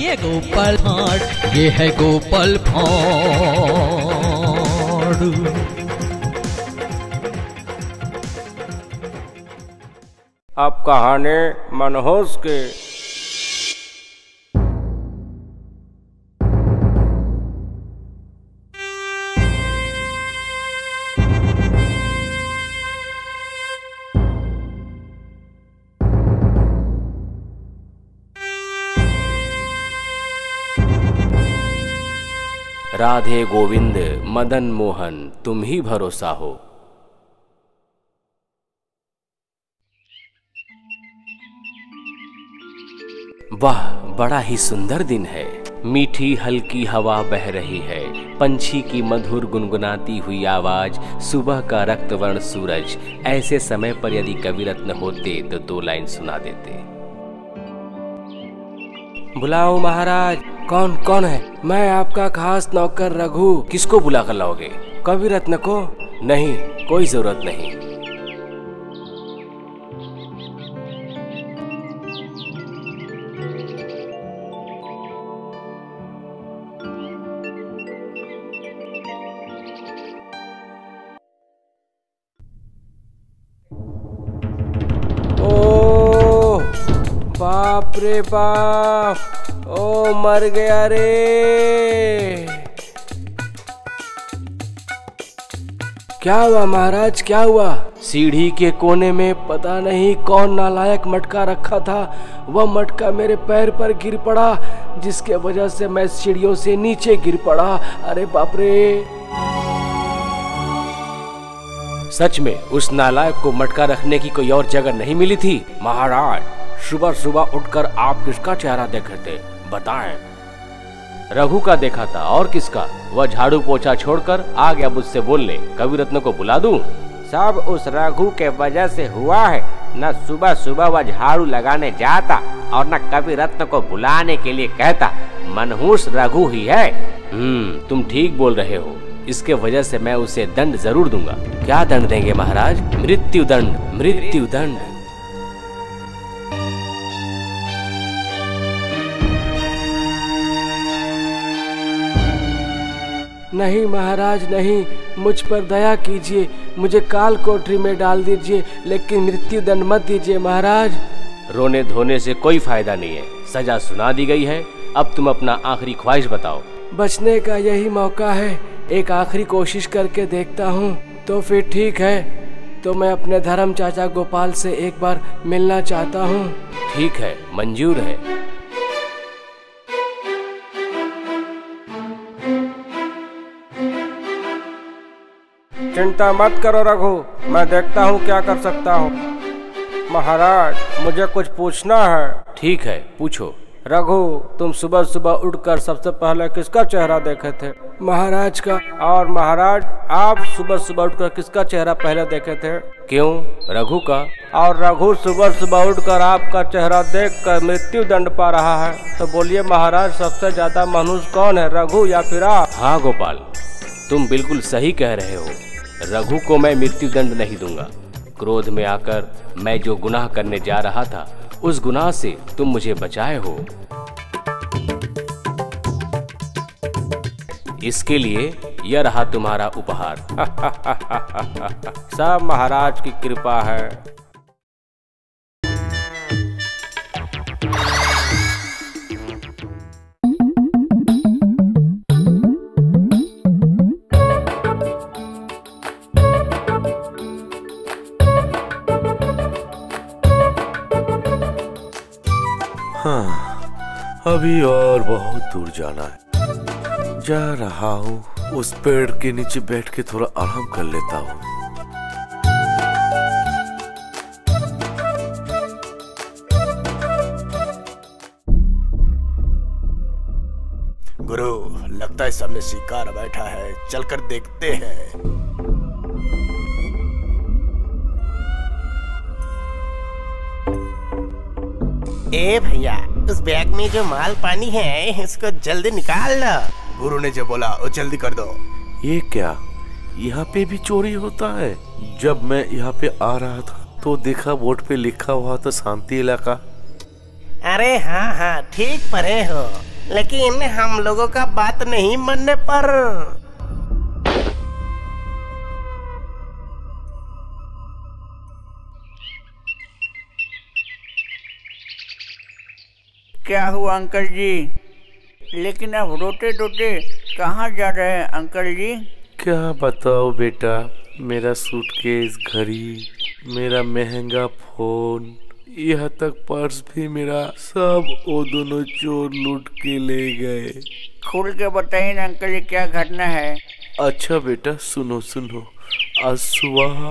ये गोपाल भाड़, ये है गोपाल भाड़। अब कहानी मनहूस की। राधे गोविंद मदन मोहन तुम ही भरोसा हो। वाह बड़ा ही सुंदर दिन है। मीठी हल्की हवा बह रही है, पंछी की मधुर गुनगुनाती हुई आवाज, सुबह का रक्तवर्ण सूरज। ऐसे समय पर यदि कविरत्न होते तो 2 लाइन सुना देते। बुलाओ महाराज। कौन कौन है? मैं आपका खास नौकर रघु। किसको बुला कर लाओगे? कविरत्न को? नहीं, कोई जरूरत नहीं। ओ बाप रे बाप, ओ मर गया रे। क्या हुआ महाराज, क्या हुआ? सीढ़ी के कोने में पता नहीं कौन नालायक मटका रखा था। वह मटका मेरे पैर पर गिर पड़ा, जिसके वजह से मैं सीढ़ियों से नीचे गिर पड़ा। अरे बाप रे। सच में उस नालायक को मटका रखने की कोई और जगह नहीं मिली थी? महाराज, सुबह सुबह उठकर आप किसका चेहरा देखे थे, बताएं। रघु का देखा था, और किसका? वह झाड़ू पोछा छोड़कर आ गया मुझसे बोलने। कविरत्न को बुला दूं? सब उस रघु के वजह से हुआ है। न सुबह सुबह वह झाड़ू लगाने जाता और न कविरत्न को बुलाने के लिए कहता। मनहूस रघु ही है। तुम ठीक बोल रहे हो। इसके वजह से मैं उसे दंड जरूर दूंगा। क्या दंड देंगे महाराज? मृत्यु दंड। मृत्यु दंड। नहीं महाराज नहीं, मुझ पर दया कीजिए, मुझे काल कोठरी में डाल दीजिए, लेकिन मृत्यु दंड मत दीजिए महाराज। रोने धोने से कोई फायदा नहीं है, सजा सुना दी गई है। अब तुम अपना आखिरी ख्वाहिश बताओ। बचने का यही मौका है, एक आखिरी कोशिश करके देखता हूँ। तो फिर ठीक है, तो मैं अपने धर्म चाचा गोपाल से एक बार मिलना चाहता हूँ। ठीक है, मंजूर है। चिंता मत करो रघु, मैं देखता हूँ क्या कर सकता हूँ। महाराज, मुझे कुछ पूछना है। ठीक है, पूछो। रघु, तुम सुबह सुबह उठकर सबसे पहले किसका चेहरा देखे थे? महाराज का। और महाराज, आप सुबह सुबह उठकर किसका चेहरा पहले देखे थे? क्यों? रघु का। और रघु सुबह सुबह उठकर आपका चेहरा देखकर मृत्यु दंड पा रहा है, तो बोलिए महाराज, सबसे ज्यादा मनहूस कौन है, रघु या फिर आप? हाँ गोपाल, तुम बिल्कुल सही कह रहे हो। रघु को मैं मृत्यु दंड नहीं दूंगा। क्रोध में आकर मैं जो गुनाह करने जा रहा था, उस गुनाह से तुम मुझे बचाए हो। इसके लिए यह रहा तुम्हारा उपहार। सब महाराज की कृपा है। हाँ, अभी और बहुत दूर जाना है। जा रहा हूँ, उस पेड़ के नीचे बैठ के थोड़ा आराम कर लेता हूँ। गुरु, लगता है सामने शिकार बैठा है, चलकर देखते हैं। ए भैया, उस बैग में जो माल पानी है इसको जल्दी निकाल लो। गुरु ने जो बोला वो जल्दी कर दो। ये क्या, यहाँ पे भी चोरी होता है? जब मैं यहाँ पे आ रहा था तो देखा बोर्ड पे लिखा हुआ था शांति इलाका। अरे हाँ हाँ, ठीक पढ़े हो। लेकिन हम लोगों का बात नहीं मानने पर। क्या हुआ अंकल जी? लेकिन आप रोते रोते कहाँ जा रहे हैं अंकल जी? क्या बताओ बेटा, मेरा सूटकेस, घड़ी, मेरा महंगा फोन, यहाँ तक पर्स भी मेरा सब वो दोनों चोर लूट के ले गए। खुल के बताइए ना अंकल जी, क्या घटना है? अच्छा बेटा सुनो सुनो, आज सुबह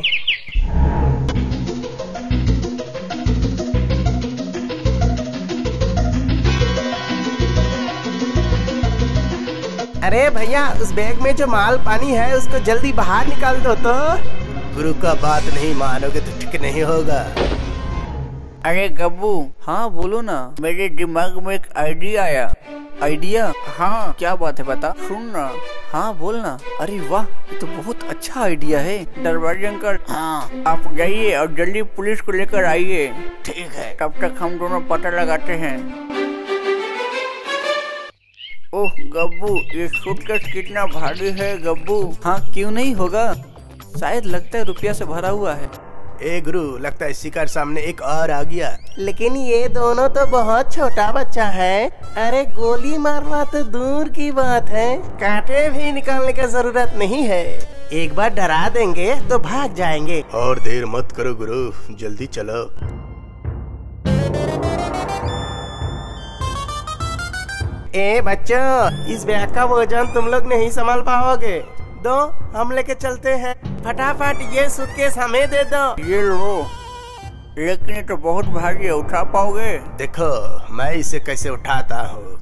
अरे भैया, उस बैग में जो माल पानी है उसको जल्दी बाहर निकाल दो तो। गुरु का बात नहीं मानोगे तो ठीक नहीं होगा। अरे गब्बू, हाँ बोलो ना। मेरे दिमाग में एक आइडिया आया। आइडिया? हाँ क्या बात है बता, सुन ना। हाँ बोलना। अरे वाह, ये तो बहुत अच्छा आइडिया है। दरबारी अंकल, हाँ आप जाइए और जल्दी पुलिस को लेकर आइए। ठीक है, तब तक हम दोनों पता लगाते हैं। ओह गब्बू, ये सूटकेस कितना भारी है गब्बू। हाँ क्यों नहीं होगा, शायद लगता है रुपया से भरा हुआ है। ए गुरु, लगता है शिकार सामने एक और आ गया। लेकिन ये दोनों तो बहुत छोटा बच्चा है। अरे गोली मारना तो दूर की बात है, कांटे भी निकालने की जरूरत नहीं है। एक बार डरा देंगे तो भाग जाएंगे। और देर मत करो गुरु, जल्दी चलो। ए बच्चों, इस बैग का वजन तुम लोग नहीं संभाल पाओगे। दो, हम लेके चलते हैं। फटाफट ये सूटकेस हमें दे दो। ये लो। लेकिन ये तो बहुत भारी है, उठा पाओगे? देखो मैं इसे कैसे उठाता हूँ।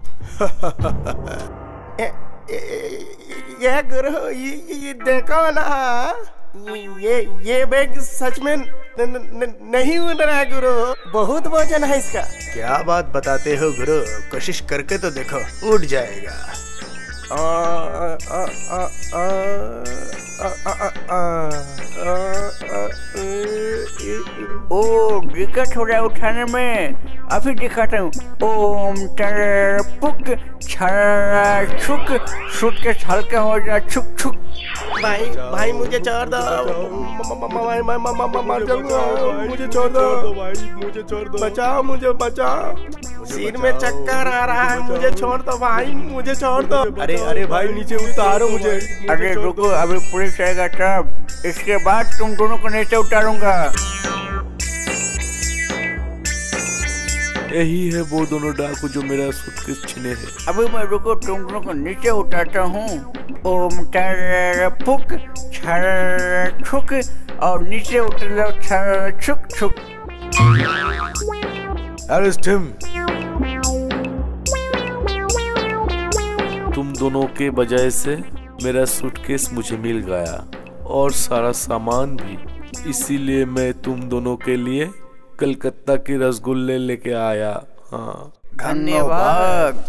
ये गुरु, ये देखो ना, ये बैग सच में नहीं उड़ रहा है गुरु। बहुत वजन है इसका। क्या बात बताते हो गुरु, कोशिश करके तो देखो, उड़ जाएगा। ओ दिक्कत हो रहा है उठाने में, अभी दिखाता हूँ। ओम पुक छुक, सूटकेस हल्का हो जा, छुक छुक। भाई भाई मुझे छोड़ दो, मर जाऊंगा, मुझे छोड़ दो भाई, मुझे छोड़ दो, बचाओ मुझे, बचाओ। सिर में चक्कर आ रहा है, मुझे छोड़ दो भाई, मुझे छोड़ दो। अरे अरे भाई नीचे उतारो मुझे। अरे रुको, अभी पुलिस आएगा तब, इसके बाद तुम दोनों को नीचे उतारूंगा। यही है वो दोनों डाकू जो मेरा सूटकेस छीने हैं। अभी मैं रुको, तुम दोनों को नीचे उतारता हूँ। ओम पुक छुक, और नीचे उतर जाओ, छुक छुक। Arrest him. तुम दोनों के वजह से मेरा सूटकेस मुझे मिल गया और सारा सामान भी, इसीलिए मैं तुम दोनों के लिए कलकत्ता के रसगुल्ले लेके आया। हाँ धन्यवाद।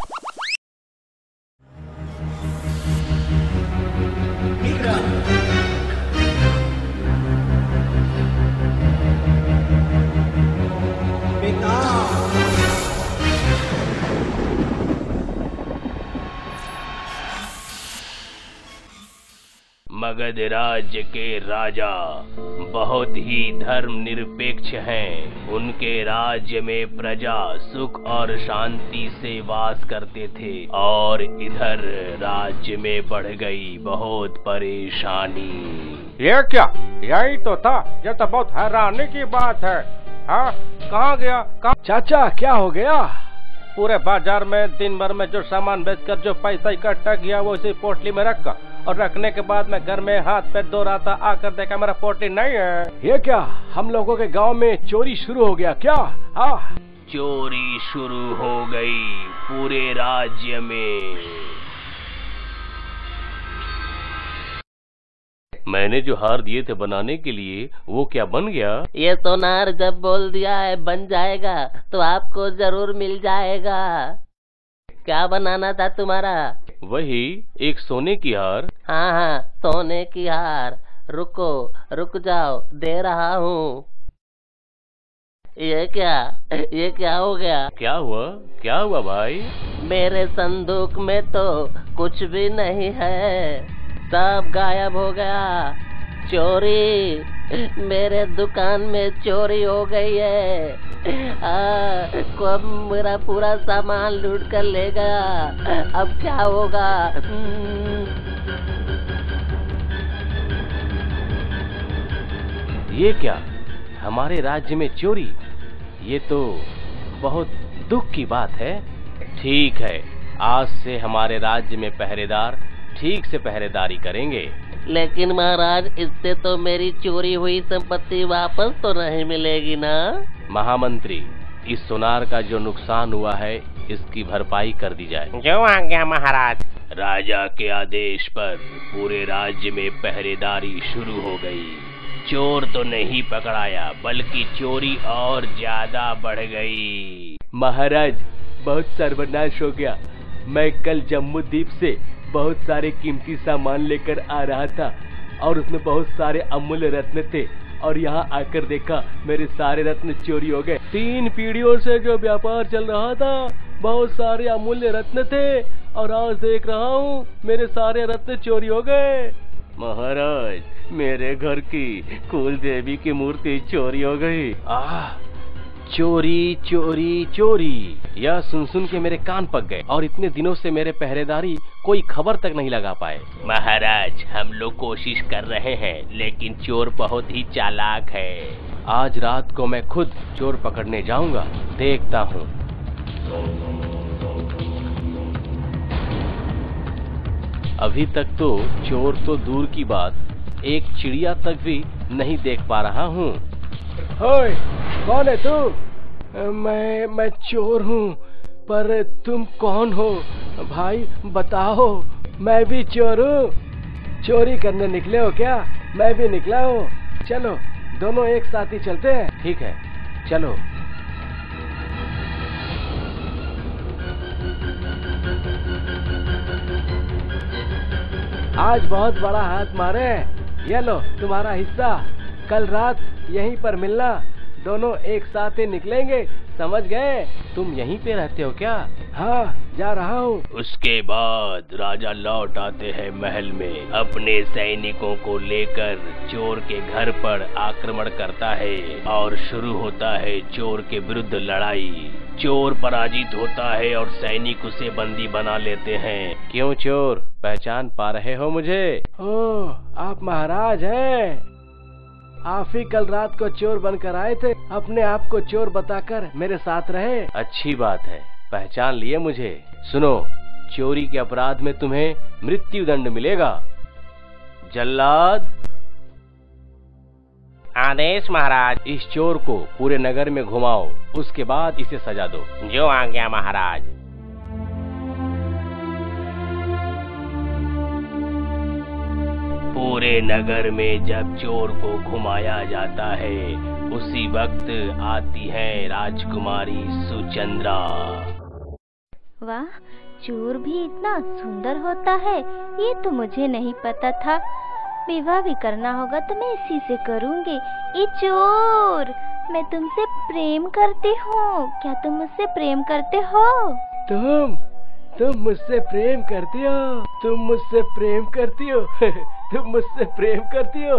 मगध राज्य के राजा बहुत ही धर्म निरपेक्ष हैं। उनके राज्य में प्रजा सुख और शांति से वास करते थे, और इधर राज्य में बढ़ गई बहुत परेशानी। ये क्या, यही तो था। ये तो बहुत हैरानी की बात है। हाँ कहाँ गया, कहाँ? चाचा क्या हो गया? पूरे बाजार में दिन भर में जो सामान बेचकर जो पैसा इकट्ठा किया वो इसी पोटली में रखा, और रखने के बाद मैं घर में हाथ पैर धो रहा था, आकर देखा मेरा पोटली नहीं है। ये क्या, हम लोगों के गांव में चोरी शुरू हो गया क्या? हाँ चोरी शुरू हो गई पूरे राज्य में। मैंने जो हार दिए थे बनाने के लिए, वो क्या बन गया? ये सोनार जब बोल दिया है बन जाएगा तो आपको जरूर मिल जाएगा। क्या बनाना था तुम्हारा? वही एक सोने की हार। हाँ हाँ, सोने की हार। रुको, रुक जाओ, दे रहा हूँ। ये क्या हो गया? क्या हुआ भाई? मेरे संदूक में तो कुछ भी नहीं है, सब गायब हो गया। चोरी, मेरे दुकान में चोरी हो गई है। कौन मेरा पूरा सामान लूट कर ले गया, अब क्या होगा? ये क्या, हमारे राज्य में चोरी? ये तो बहुत दुख की बात है। ठीक है, आज से हमारे राज्य में पहरेदार ठीक से पहरेदारी करेंगे। लेकिन महाराज, इससे तो मेरी चोरी हुई संपत्ति वापस तो नहीं मिलेगी ना? महामंत्री, इस सोनार का जो नुकसान हुआ है इसकी भरपाई कर दी जाए। जो आज्ञा महाराज। राजा के आदेश पर पूरे राज्य में पहरेदारी शुरू हो गई। चोर तो नहीं पकड़ाया, बल्कि चोरी और ज्यादा बढ़ गई। महाराज, बहुत सर्वनाश हो गया। मैं कल जम्मू द्वीप से बहुत सारे कीमती सामान लेकर आ रहा था और उसमें बहुत सारे अमूल्य रत्न थे, और यहाँ आकर देखा मेरे सारे रत्न चोरी हो गए। 3 पीढ़ियों से जो व्यापार चल रहा था, बहुत सारे अमूल्य रत्न थे, और आज देख रहा हूँ मेरे सारे रत्न चोरी हो गए। महाराज, मेरे घर की कुल देवी की मूर्ति चोरी हो गई। चोरी चोरी चोरी, यह सुन के मेरे कान पक गए, और इतने दिनों से मेरे पहरेदारी कोई खबर तक नहीं लगा पाए। महाराज, हम लोग कोशिश कर रहे हैं, लेकिन चोर बहुत ही चालाक है। आज रात को मैं खुद चोर पकड़ने जाऊंगा, देखता हूँ। अभी तक तो चोर तो दूर की बात, एक चिड़िया तक भी नहीं देख पा रहा हूँ। ओए, कौन है तू? मैं चोर हूँ, पर तुम कौन हो? भाई बताओ, मैं भी चोर हूँ। चोरी करने निकले हो क्या? मैं भी निकला हूँ। चलो दोनों एक साथ ही चलते हैं। ठीक है, चलो। आज बहुत बड़ा हाथ मारे, ये लो तुम्हारा हिस्सा। कल रात यहीं पर मिलना, दोनों एक साथ ही निकलेंगे, समझ गए? तुम यहीं पे रहते हो क्या? हाँ, जा रहा हूँ। उसके बाद राजा लौट आते हैं महल में, अपने सैनिकों को लेकर चोर के घर पर आक्रमण करता है, और शुरू होता है चोर के विरुद्ध लड़ाई। चोर पराजित होता है और सैनिक उसे बंदी बना लेते हैं। क्यों चोर, पहचान पा रहे हो मुझे? ओह, आप महाराज हैं। आप ही कल रात को चोर बनकर आए थे, अपने आप को चोर बताकर मेरे साथ रहे। अच्छी बात है, पहचान लिए मुझे। सुनो, चोरी के अपराध में तुम्हें मृत्यु दंड मिलेगा। जल्लाद, आदेश महाराज। इस चोर को पूरे नगर में घुमाओ, उसके बाद इसे सजा दो। जो आज्ञा महाराज। पूरे नगर में जब चोर को घुमाया जाता है, उसी वक्त आती है राजकुमारी सुचंद्रा। वाह, चोर भी इतना सुंदर होता है, ये तो मुझे नहीं पता था। विवाह भी करना होगा तो मैं इसी से करूंगी। ये चोर, मैं तुमसे प्रेम करती हूँ, क्या तुम मुझसे प्रेम करते हो? तुम मुझसे प्रेम करती हो? तुम मुझसे प्रेम करती हो? तुम मुझसे प्रेम करती हो?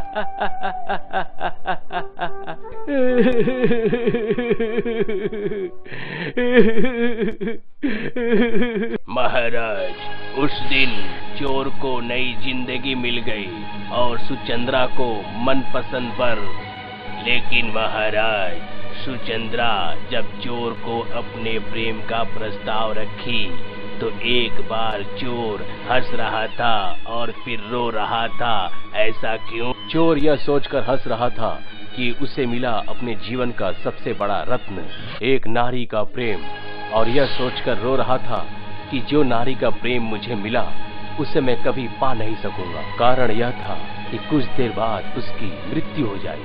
महाराज, उस दिन चोर को नई जिंदगी मिल गई और सुचंद्रा को मनपसंद वर। लेकिन महाराज, सुचंद्रा जब चोर को अपने प्रेम का प्रस्ताव रखी, तो एक बार चोर हंस रहा था और फिर रो रहा था। ऐसा क्यों? चोर यह सोचकर हंस रहा था कि उसे मिला अपने जीवन का सबसे बड़ा रत्न, एक नारी का प्रेम, और यह सोचकर रो रहा था कि जो नारी का प्रेम मुझे मिला, उसे मैं कभी पा नहीं सकूंगा। कारण यह था कि कुछ देर बाद उसकी मृत्यु हो जाएगी।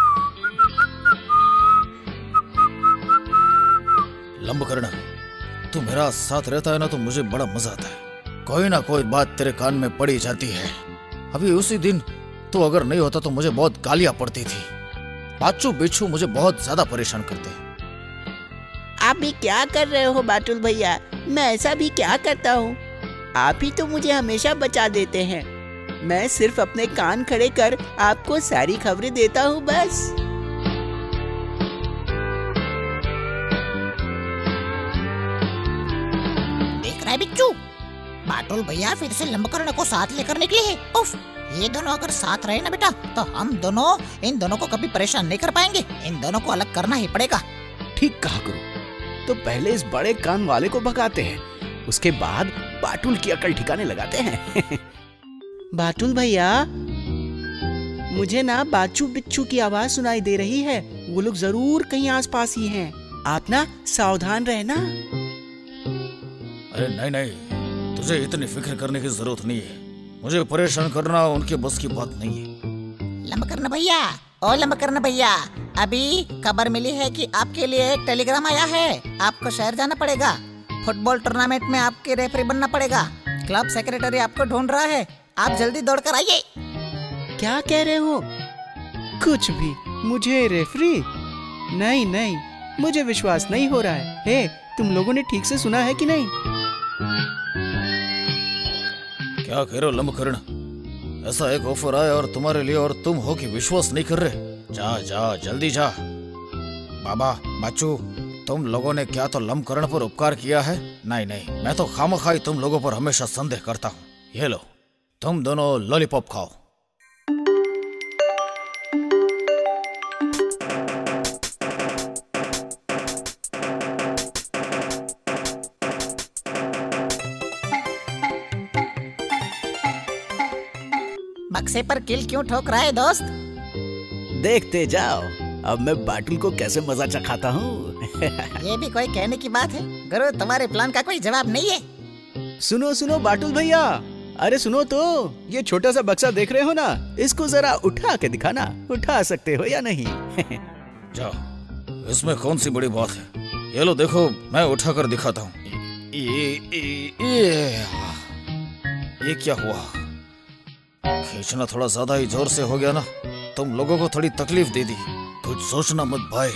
लंबकर्ण, तू मेरा साथ रहता है ना तो मुझे बड़ा मजा आता है। कोई ना कोई बात तेरे कान में पड़ी जाती है। अभी उसी दिन तो अगर नहीं होता तो मुझे बहुत गालियां पड़ती थी। बाचू बिच्छू मुझे बहुत ज्यादा परेशान करते हैं। आप भी क्या कर रहे हो बाटुल भैया? मैं ऐसा भी क्या करता हूँ? आप ही तो मुझे हमेशा बचा देते हैं। मैं सिर्फ अपने कान खड़े कर आपको सारी खबरें देता हूँ बस। देख रहा है बिच्छू, बाटुल भैया फिर से लंबकर्ण को साथ लेकर निकले हैं। उफ, ये दोनों अगर साथ रहे ना बेटा तो हम दोनों इन दोनों को कभी परेशान नहीं कर पाएंगे। इन दोनों को अलग करना ही पड़ेगा। ठीक कहा गुरु। तो पहले इस बड़े कान वाले को भगाते हैं, उसके बाद बाटुल की अकल ठिकाने लगाते हैं। बाटुल भैया, मुझे ना बाचू बिच्छू की आवाज सुनाई दे रही है। वो लोग जरूर कहीं आसपास ही हैं। आप ना सावधान रहना। अरे नहीं नहीं, तुझे इतनी फिक्र करने की जरूरत नहीं है। मुझे परेशान करना उनके बस की बात नहीं है। लंबकर्ण भैया, ओ लंबकर्ण भैया, अभी खबर मिली है कि आपके लिए एक टेलीग्राम आया है। आपको शहर जाना पड़ेगा। फुटबॉल टूर्नामेंट में आपके रेफरी बनना पड़ेगा। क्लब सेक्रेटरी आपको ढूंढ रहा है। आप जल्दी दौड़कर आइए। क्या कह रहे हो? कुछ भी? मुझे रेफरी? नहीं नहीं, मुझे विश्वास नहीं हो रहा है। हे, तुम लोगों ने ठीक से सुना है कि नहीं? क्या कह रहे हो लंबकर्ण? ऐसा एक ऑफर आया और तुम्हारे लिए और तुम हो कि विश्वास नहीं कर रहे? जा जा जल्दी जा। बाबा बाचू, तुम लोगों ने क्या तो लंबकर्ण पर उपकार किया है? नहीं नहीं, मैं तो खामखाई तुम लोगों पर हमेशा संदेह करता हूँ। ये लो, तुम दोनों लॉलीपॉप खाओ। बक्से पर किल क्यों ठोक रहा है दोस्त? देखते जाओ, अब मैं बाटुल को कैसे मजा चखाता हूँ। ये भी कोई कहने की बात है? गुरु, तुम्हारे प्लान का कोई जवाब नहीं है। सुनो सुनो बाटुल भैया, अरे सुनो तो, ये छोटा सा बक्सा देख रहे हो ना, इसको जरा उठा के दिखाना। उठा सकते हो या नहीं? जाओ, इसमें कौन सी बड़ी बात है। ये लो देखो, मैं उठा कर दिखाता हूँ। ये क्या हुआ? खींचना थोड़ा ज्यादा ही जोर से हो गया ना। तुम लोगों को थोड़ी तकलीफ दे दी। कुछ सोचना मत भाई।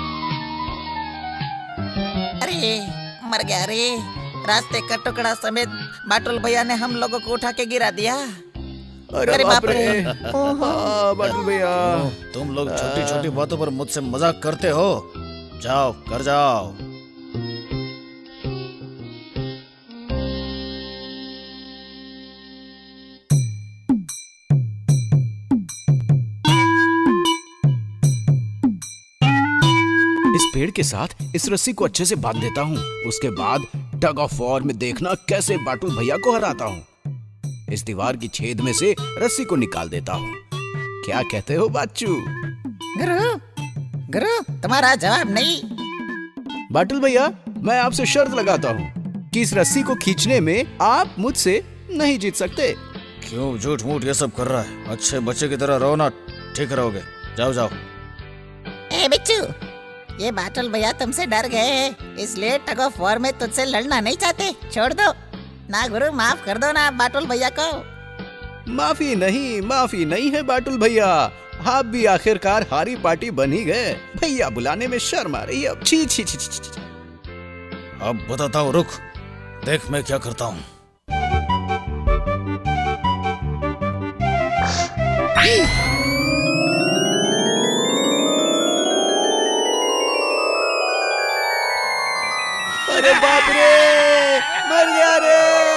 अरे मर गया रे। रास्ते का टुकड़ा समेत बाटुल भैया ने हम लोगों को उठा के गिरा दिया। अरे बाप रे। बाटुल भैया, तुम लोग छोटी छोटी बातों पर मुझसे मजाक करते हो। जाओ घर जाओ। इस पेड़ के साथ इस रस्सी को अच्छे से बांध देता हूँ। उसके बाद टग ऑफ वॉर में देखना कैसे बाटुल भैया को हराता हूँ। इस दीवार की छेद में से रस्सी को निकाल देता हूँ। क्या कहते हो बाचू? गुरु, तुम्हारा जवाब नहीं। बाटुल भैया, मैं आपसे शर्त लगाता हूँ कि इस रस्सी को खींचने में आप मुझसे नहीं जीत सकते। क्यों झूठ मूठ ये सब कर रहा है? अच्छे बच्चे की तरह रहो ना, ठीक रहोगे। जाओ जाओ। ए बिच्छू, ये बाटुल भैया तुमसे डर गए हैं, इसलिए टग ऑफ वॉर में तुझसे लड़ना नहीं चाहते। छोड़ दो ना गुरु, माफ कर दो ना बाटुल भैया को। माफी नहीं है बाटुल भैया। आप भी आखिरकार हारी पार्टी बन ही गए। भैया बुलाने में शर्म आ रही है। अब छी छी छी छी। अब बताता हूँ, रुक, देख मैं क्या करता हूँ। अरे बाप रे, मर गया रे।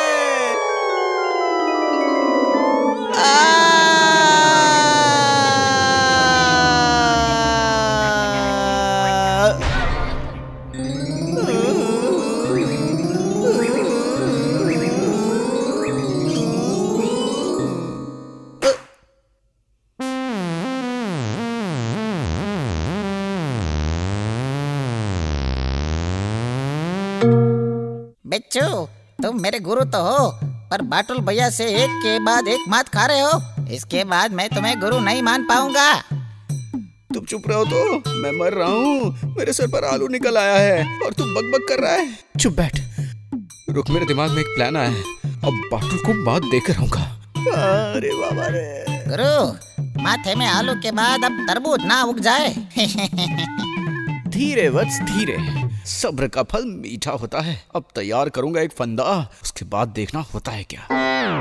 बिच्छू, तुम मेरे गुरु तो हो, पर बाटुल भैया से एक के बाद एक मात खा रहे हो। इसके बाद मैं तुम्हें गुरु नहीं मान पाऊंगा। तुम चुप रहो तो, मैं मर रहा हूँ। मेरे सर पर आलू निकल आया है और तू बक कर रहा है। चुप बैठ। रुक, मेरे दिमाग में एक प्लान आया है। अब बाटुल को बात देकर रहूंगा। अरे बाबा रे। गुरु, माथे में आलू के बाद अब तरबूज ना उग जाए। धीरे वत्स धीरे, सब्र का फल मीठा होता है। अब तैयार करूंगा एक फंदा, उसके बाद देखना होता है क्या।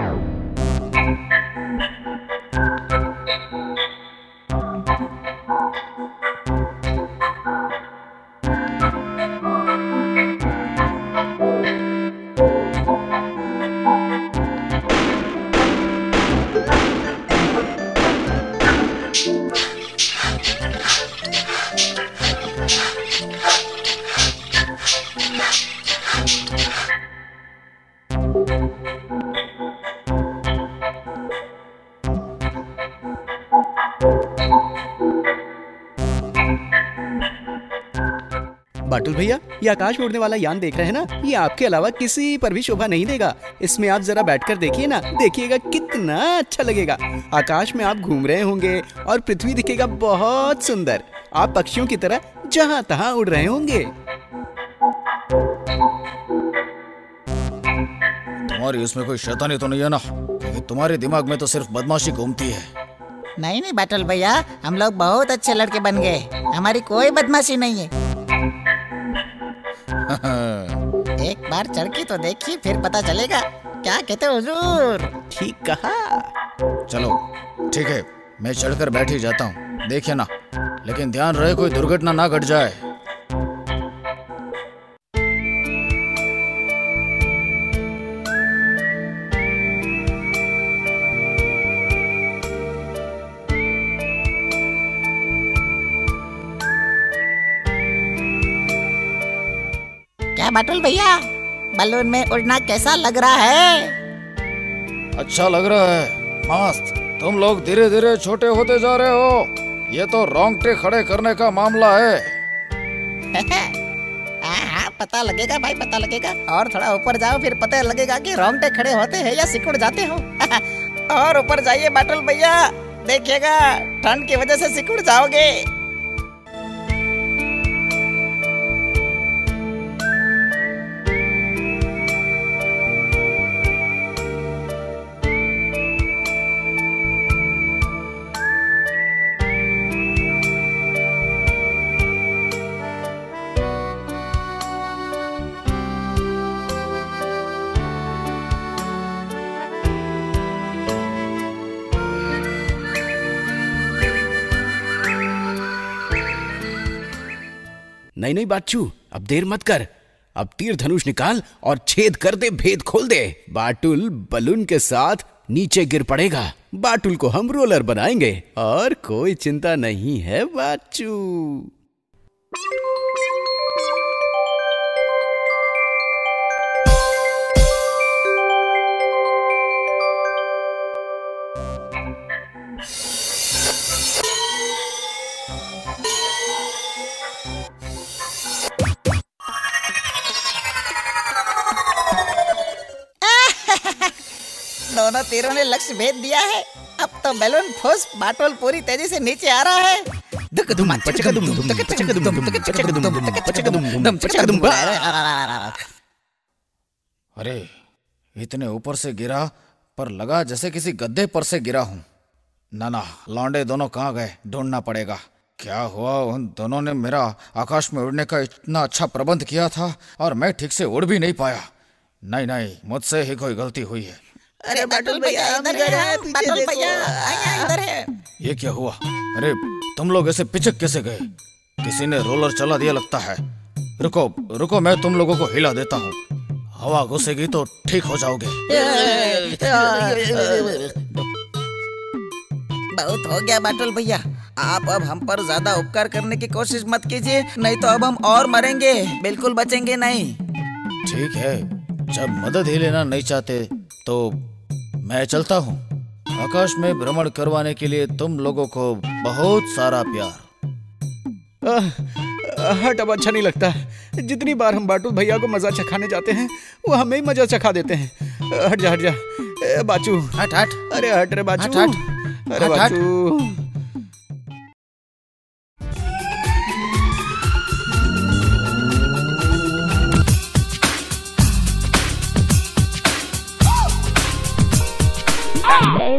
बाटुल भैया, ये आकाश में उड़ने वाला यान देख रहे हैं ना, ये आपके अलावा किसी पर भी शोभा नहीं देगा। इसमें आप जरा बैठकर देखिए ना, देखिएगा कितना अच्छा लगेगा। आकाश में आप घूम रहे होंगे और पृथ्वी दिखेगा बहुत सुंदर। आप पक्षियों की तरह जहाँ तहाँ उड़ रहे होंगे। तुम्हारी उसमें कोई शैतानी तो नहीं है ना? क्योंकि तुम्हारे दिमाग में तो सिर्फ बदमाशी घूमती है। नहीं नहीं बाटुल भैया, हम लोग बहुत अच्छे लड़के बन गए। हमारी कोई बदमाशी नहीं है। एक बार चढ़ के तो देखिए, फिर पता चलेगा। क्या कहते हो हुजूर? ठीक कहा। चलो ठीक है, मैं चढ़कर बैठ ही जाता हूँ, देखिए ना, लेकिन ध्यान रहे कोई दुर्घटना ना घट जाए। क्या बाटुल भैया, बलून में उड़ना कैसा लग रहा है? अच्छा लग रहा है, मस्त। तुम लोग धीरे धीरे छोटे होते जा रहे हो। ये तो रोंगटे खड़े करने का मामला है। हाँ, पता लगेगा भाई, पता लगेगा। और थोड़ा ऊपर जाओ, फिर पता लगेगा कि रोंगटे खड़े होते हैं या सिकुड़ जाते हो। और ऊपर जाइए बाटुल भैया, देखिएगा ठंड की वजह से सिकुड़ जाओगे। नहीं नहीं बाचू, अब देर मत कर। अब तीर धनुष निकाल और छेद कर दे, भेद खोल दे। बाटुल बलून के साथ नीचे गिर पड़ेगा। बाटुल को हम रोलर बनाएंगे और कोई चिंता नहीं है बाचू। दोनों तीरों ने लक्ष्य भेद दिया है। अब तो बैलून फुस, बाटुल पूरी तेजी से नीचे आ रहा है। अरे इतने ऊपर से गिरा, पर लगा जैसे किसी गड्ढे पर से गिरा हूँ। ना, लौंडे दोनों कहाँ गए, ढूंढना पड़ेगा। क्या हुआ, उन दोनों ने मेरा आकाश में उड़ने का इतना अच्छा प्रबंध किया था और मैं ठीक से उड़ भी नहीं पाया। नहीं, मुझसे ही कोई गलती हुई है। अरे बाटुल भैया इधर है, बाटुल भैया इधर है। ये क्या हुआ? अरे तुम लोग ऐसे पिचक कैसे गए? किसी ने रोलर चला दिया लगता है। रुको, मैं तुम लोगों को हिला देता हूँ। हवा घुसेगी तो ठीक हो जाओगे। बहुत हो गया बाटुल भैया, आप अब हम पर ज्यादा उपकार करने की कोशिश मत कीजिए, नहीं तो अब हम और मरेंगे, बिल्कुल बचेंगे नहीं। ठीक है, जब मदद ही लेना नहीं चाहते तो मैं चलता हूँ। आकाश में भ्रमण करवाने के लिए तुम लोगों को बहुत सारा प्यार। हट, अब अच्छा नहीं लगता। जितनी बार हम बाटुल भैया को मजा चखाने जाते हैं, वो हमें ही मजा चखा देते हैं। हट जा बाचू। हट। अरे हट रे बाचू। हट। अरे बाचू।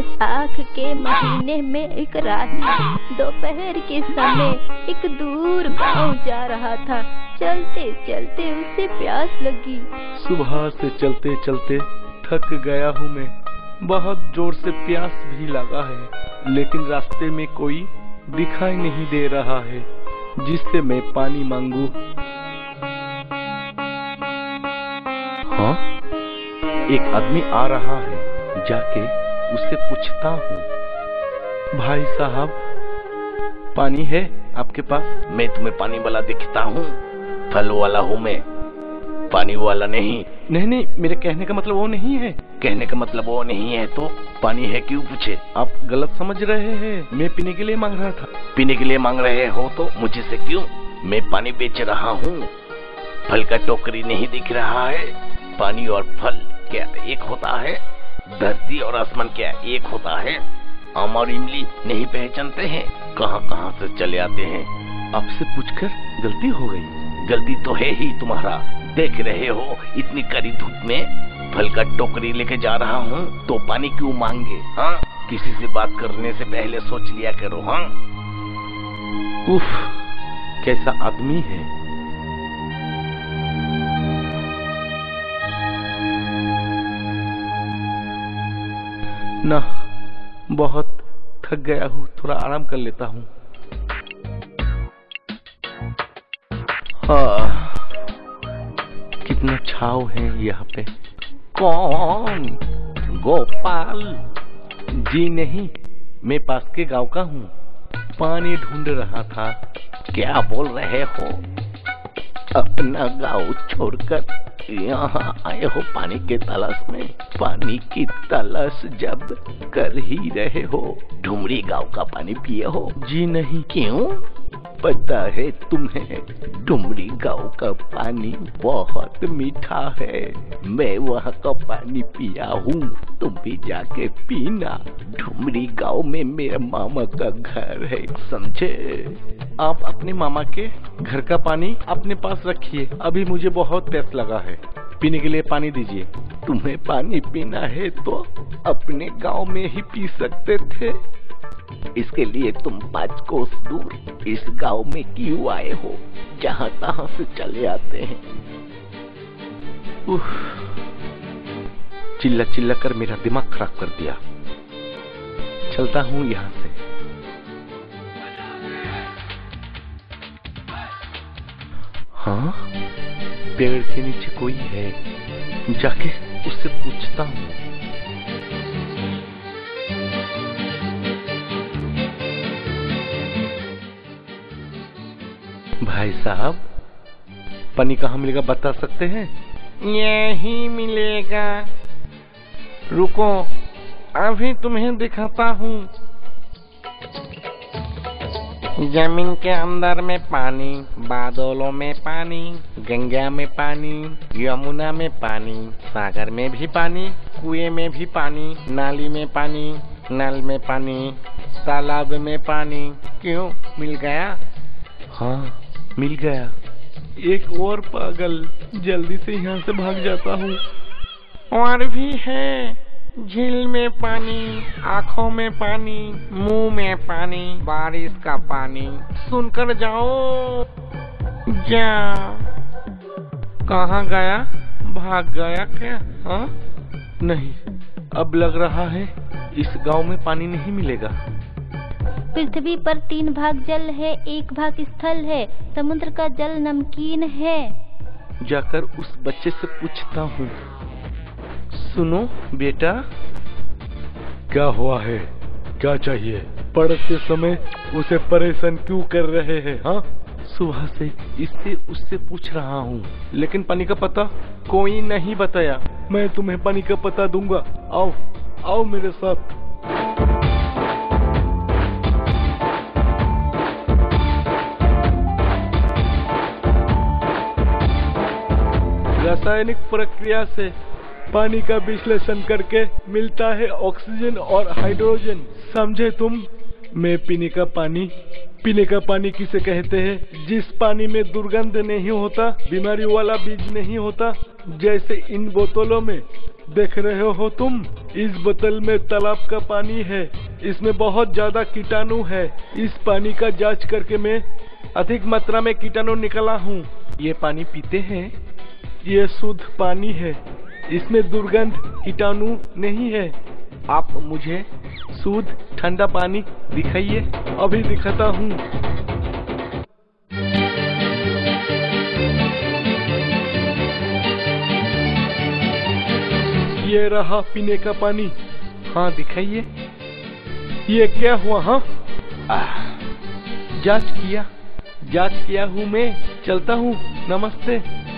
बैसाख के महीने में एक राही दोपहर के समय एक दूर गांव जा रहा था। चलते चलते उसे प्यास लगी। सुबह से चलते चलते थक गया हूँ मैं। बहुत जोर से प्यास भी लगा है, लेकिन रास्ते में कोई दिखाई नहीं दे रहा है जिससे मैं पानी मांगू। हाँ, एक आदमी आ रहा है। जाके उससे पूछता हूँ, भाई साहब पानी है आपके पास? मैं तुम्हें पानी वाला दिखता हूँ? फल वाला हूँ मैं, पानी वाला नहीं। नहीं, मेरे कहने का मतलब वो नहीं है। कहने का मतलब वो नहीं है तो पानी है क्यों पूछे? आप गलत समझ रहे हैं। मैं पीने के लिए मांग रहा था। पीने के लिए मांग रहे हो तो मुझे से क्यों? मैं पानी बेच रहा हूँ। फल का टोकरी नहीं दिख रहा है? पानी और फल क्या एक होता है? धरती और आसमान क्या एक होता है? आम और इमली नहीं पहचानते हैं? कहाँ कहाँ से चले आते हैं। आपसे पूछकर गलती हो गई। गलती तो है ही तुम्हारा। देख रहे हो इतनी कड़ी धूप में फल का टोकरी लेके जा रहा हूँ तो पानी क्यों मांगे? हाँ, किसी से बात करने से पहले सोच लिया करो। हाँ, उफ, कैसा आदमी है। ना, बहुत थक गया हूँ, थोड़ा आराम कर लेता हूँ। हाँ, कितना छाव है यहाँ पे। कौन? गोपाल? जी नहीं, मैं पास के गांव का हूँ। पानी ढूंढ रहा था। क्या बोल रहे हो? अपना गांव छोड़कर यहाँ आए हो पानी के तलाश में? पानी की तलाश जब कर ही रहे हो, ढूमरी गांव का पानी पिए हो? जी नहीं। क्यों? पता है तुम्हें ढूमरी गांव का पानी बहुत मीठा है। मैं वहाँ का पानी पिया हूँ, तुम भी जाके पीना। ढूमरी गांव में मेरे मामा का घर है, समझे? आप अपने मामा के घर का पानी अपने पास रखिए। अभी मुझे बहुत प्यास लगा है, पीने के लिए पानी दीजिए। तुम्हें पानी पीना है तो अपने गांव में ही पी सकते थे। इसके लिए तुम 5 कोस दूर इस गांव में क्यों आए हो? जहाँ तहाँ से चले आते हैं। चिल्ला चिल्ला कर मेरा दिमाग खराब कर दिया। चलता हूँ यहाँ से। हाँ, पेड़ के नीचे कोई है। जाके उससे पूछता हूँ। भाई साहब, पानी कहाँ मिलेगा बता सकते हैं? यही मिलेगा। रुको, अभी तुम्हें दिखाता हूँ। जमीन के अंदर में पानी, बादलों में पानी, गंगा में पानी, यमुना में पानी, सागर में भी पानी, कुएं में भी पानी, नाली में पानी, नल में पानी, तालाब में पानी। क्यों, मिल गया? हाँ, मिल गया। एक और पागल, जल्दी से यहाँ से भाग जाता हूँ। और भी है। झील में पानी, आँखों में पानी, मुंह में पानी, बारिश का पानी। सुनकर जाओ। जा। कहाँ गया? भाग गया क्या? हाँ? नहीं, अब लग रहा है इस गांव में पानी नहीं मिलेगा। पृथ्वी पर 3 भाग जल है, 1 भाग स्थल है। समुद्र का जल नमकीन है। जाकर उस बच्चे से पूछता हूँ। सुनो बेटा। क्या हुआ है? क्या चाहिए? पढ़ते समय उसे परेशान क्यों कर रहे हैं? हाँ, सुबह से इससे उससे पूछ रहा हूँ, लेकिन पानी का पता कोई नहीं बताया। मैं तुम्हें पानी का पता दूंगा। आओ आओ मेरे साथ। रासायनिक प्रक्रिया से पानी का विश्लेषण करके मिलता है ऑक्सीजन और हाइड्रोजन। समझे तुम? मैं पीने का पानी किसे कहते हैं? जिस पानी में दुर्गंध नहीं होता, बीमारी वाला बीज नहीं होता, जैसे इन बोतलों में देख रहे हो तुम। इस बोतल में तालाब का पानी है, इसमें बहुत ज्यादा कीटाणु है। इस पानी का जांच करके मैं अधिक मात्रा में कीटाणु निकाला हूँ। ये पानी पीते हैं, ये शुद्ध पानी है, इसमें दुर्गंध कीटाणु नहीं है। आप मुझे शुद्ध ठंडा पानी दिखाइए। अभी दिखाता हूँ। ये रहा पीने का पानी। हाँ दिखाइए। ये क्या हुआ? हाँ जांच किया हूँ मैं। चलता हूँ, नमस्ते।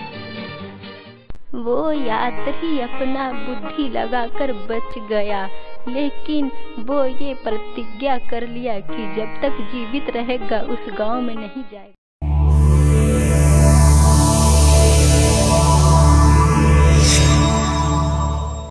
वो यात्री अपना बुद्धि लगाकर बच गया, लेकिन वो ये प्रतिज्ञा कर लिया कि जब तक जीवित रहेगा उस गांव में नहीं जाएगा।